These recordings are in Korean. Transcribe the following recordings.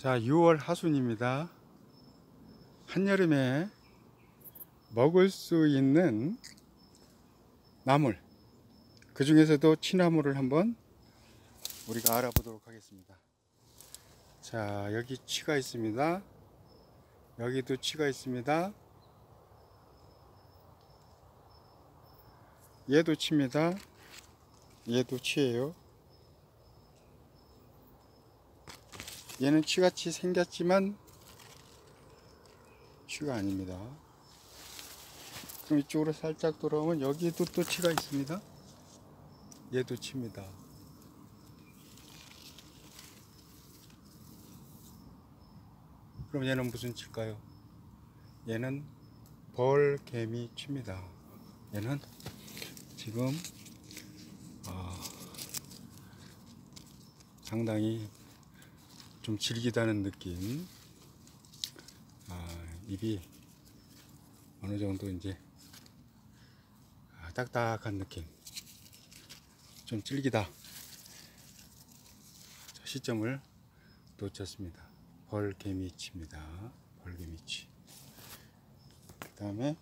자, 6월 하순입니다. 한여름에 먹을 수 있는 나물, 그 중에서도 취나물을 한번 우리가 알아보도록 하겠습니다. 자, 여기 취가 있습니다. 여기도 취가 있습니다. 얘도 취입니다. 얘도 취예요. 얘는 취같이 생겼지만 취가 아닙니다. 그럼 이쪽으로 살짝 돌아오면 여기도 또 취가 있습니다. 얘도 취입니다. 그럼 얘는 무슨 취일까요? 얘는 벌개미 취입니다. 얘는 지금 상당히 좀 질기다는 느낌. 입이 어느 정도 이제 딱딱한 느낌, 좀 질기다. 시점을 놓쳤습니다. 벌개미치입니다. 벌개미치. 그 다음에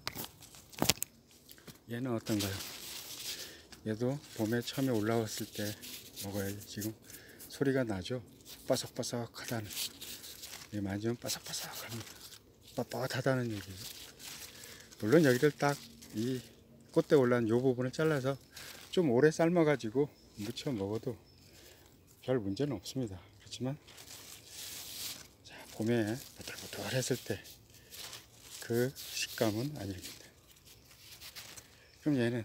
얘는 어떤가요? 얘도 봄에 처음에 올라왔을 때 먹어야지. 지금 소리가 나죠? 바삭바삭하다는. 만지면 바삭바삭합니다. 빳빳하다는 얘기예요. 물론 여기를 딱 이 꽃대 올라온 요 부분을 잘라서 좀 오래 삶아 가지고 무쳐 먹어도 별 문제는 없습니다. 그렇지만 자, 봄에 부들부들했을 때 그 식감은 아닙니다. 그럼 얘는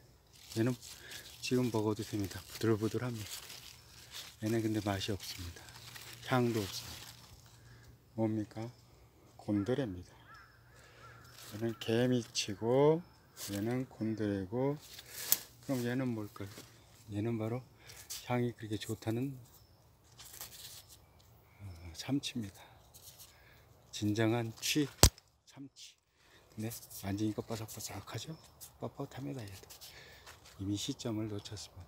지금 먹어도 됩니다. 부들부들합니다. 얘는 근데 맛이 없습니다. 향도 없습니다. 뭡니까? 곤드레입니다. 얘는 개미치고 얘는 곤드레고, 그럼 얘는 뭘까요? 얘는 바로 향이 그렇게 좋다는 참치입니다. 진정한 취, 참치. 근데 만지니까 바삭바삭하죠? 뻣뻣합니다. 얘도 이미 시점을 놓쳤습니다.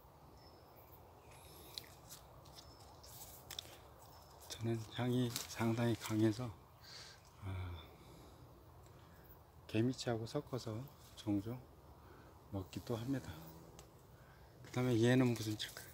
저는 향이 상당히 강해서 개미치하고 섞어서 종종 먹기도 합니다. 그 다음에 얘는 무슨 칠까요?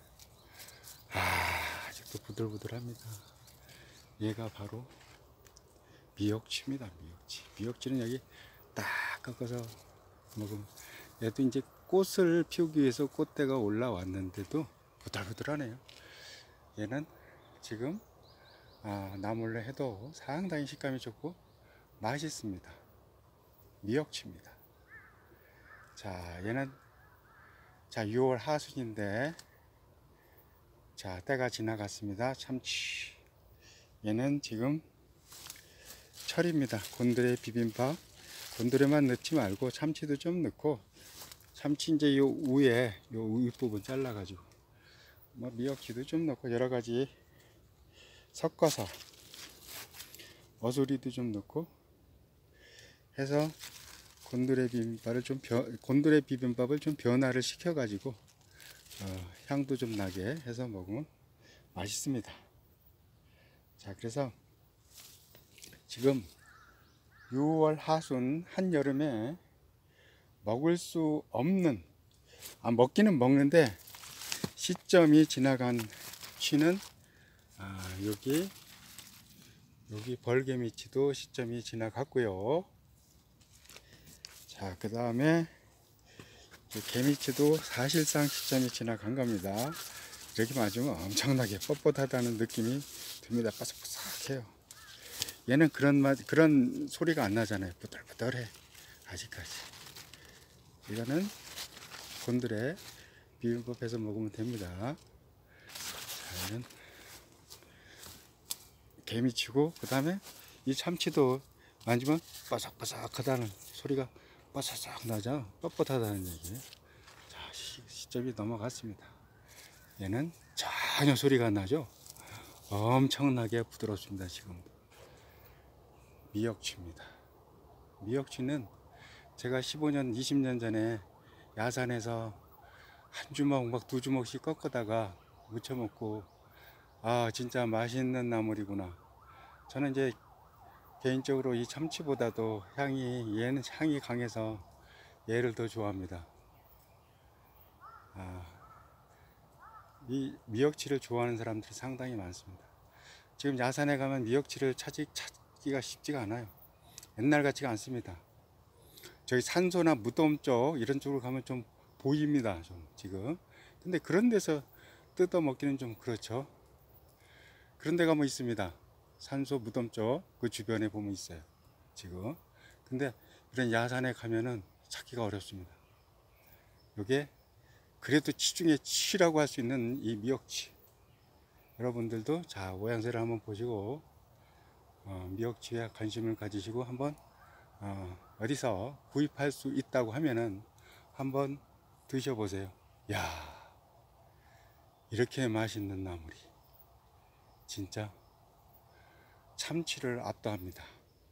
아직도 부들부들합니다. 얘가 바로 미역치입니다. 미역치. 미역치는 여기 딱 깎아서 먹으면, 얘도 이제 꽃을 피우기 위해서 꽃대가 올라왔는데도 부들부들하네요. 얘는 지금 나물로 해도 상당히 식감이 좋고 맛있습니다. 미역치입니다. 자, 얘는 6월 하순인데 때가 지나갔습니다. 참치. 얘는 지금 철입니다. 곤드레 비빔밥. 곤드레만 넣지 말고 참치도 좀 넣고, 참치 이제 요 위에 요 윗부분 잘라 가지고 미역치도 좀 넣고 여러 가지 섞어서 어수리도 좀 넣고 해서 곤드레 비빔밥을 좀 변화를 시켜 가지고 향도 좀 나게 해서 먹으면 맛있습니다. 자, 그래서 지금 6월 하순 한여름에 먹을 수 없는, 먹기는 먹는데 시점이 지나간 취는 여기 벌개미치도 시점이 지나갔고요. 자, 그 다음에 개미치도 사실상 시점이 지나간 겁니다. 이렇게 맞으면 엄청나게 뻣뻣하다는 느낌이 듭니다. 바삭바삭해요. 얘는 그런 소리가 안 나잖아요. 부들부들해. 아직까지. 이거는 곤드레 비빔밥 해서 먹으면 됩니다. 자, 얘는 개미치고, 그 다음에 이 참치도 만지면 바삭바삭하다는 소리가 바삭바삭 나죠. 뻣뻣하다는 얘기예요. 자, 시점이 넘어갔습니다. 얘는 전혀 소리가 안 나죠. 엄청나게 부드럽습니다. 지금 미역치입니다. 미역치는 제가 15년 20년 전에 야산에서 한 주먹 막 두 주먹씩 꺾어다가 무쳐 먹고, 진짜 맛있는 나물이구나, 저는 이제 개인적으로 이 참치보다도 얘는 향이 강해서 얘를 더 좋아합니다. 이 미역치를 좋아하는 사람들이 상당히 많습니다. 지금 야산에 가면 미역치를 찾기가 쉽지가 않아요. 옛날 같지가 않습니다. 저희 산소나 무덤 쪽 이런 쪽으로 가면 좀 보입니다. 좀 지금. 근데 그런 데서 뜯어 먹기는 좀 그렇죠. 그런 데가 뭐 있습니다. 산소 무덤 쪽 그 주변에 보면 있어요. 지금. 근데 이런 야산에 가면은 찾기가 어렵습니다. 요게 그래도 치 중에 치라고 할 수 있는 이 미역치. 여러분들도 자 모양새를 한번 보시고 미역치에 관심을 가지시고 한번 어디서 구입할 수 있다고 하면은 한번 드셔보세요. 야, 이렇게 맛있는 나물이 진짜 참치를 압도합니다.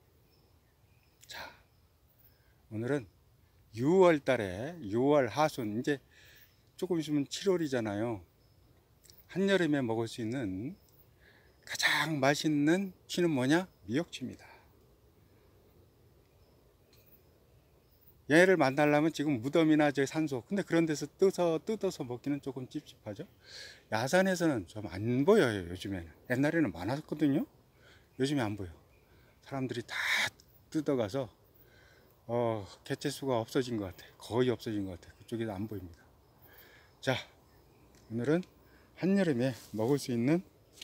자, 오늘은 6월 달에 6월 하순 이제 조금 있으면 7월이잖아요. 한여름에 먹을 수 있는 가장 맛있는 치는 뭐냐? 미역치입니다. 얘를 만나려면 지금 무덤이나 저 산소 근데 그런 데서 뜯어서 먹기는 조금 찝찝하죠. 야산에서는 좀 안 보여요. 요즘에는. 옛날에는 많았거든요. 요즘에 안 보여. 사람들이 다 뜯어가서 개체수가 없어진 것 같아. 거의 없어진 것 같아. 그쪽에도 안 보입니다. 자, 오늘은 한여름에 먹을 수 있는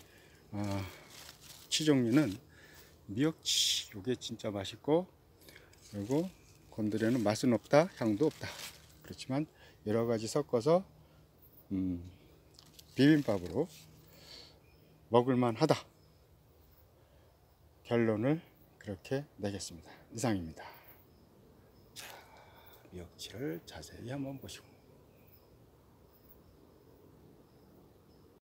치 종류는 미역치. 요게 진짜 맛있고, 그리고 곤드레는 맛은 없다, 향도 없다. 그렇지만 여러 가지 섞어서 비빔밥으로 먹을만 하다. 결론을 그렇게 내겠습니다. 이상입니다. 자, 미역치를 자세히 한번 보시고.